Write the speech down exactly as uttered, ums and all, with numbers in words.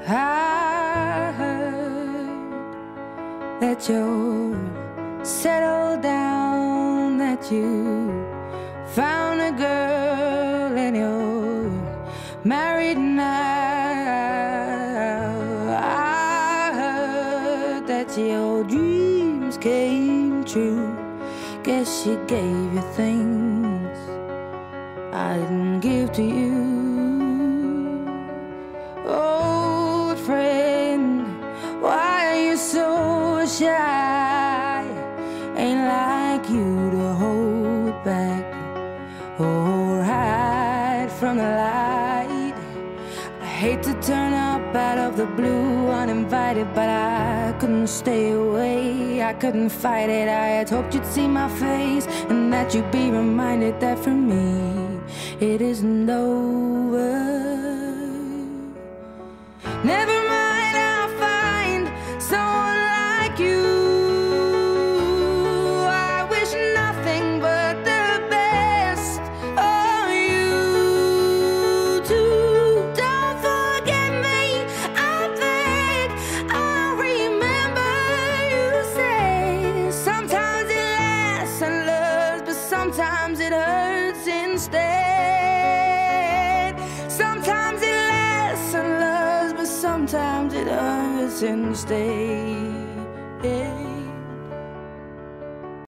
I heard that you're settled down, that you found a girl and you're married now. I heard that your dreams came true. Guess she gave you things I didn't give to you. Old friend, why are you so shy? Ain't like you to hold back or hide from the light. I hate to turn up out of the blue uninvited, but I couldn't stay away, I couldn't fight it. I had hoped you'd see my face and that you'd be reminded that for me it isn't over. Never mind, I'll find someone like you. I wish nothing but the best of you too. Don't forget me, I beg. I remember you say sometimes it lasts and loves, but sometimes it hurts instead. Sometimes it lasts and loves, but sometimes it hurts instead.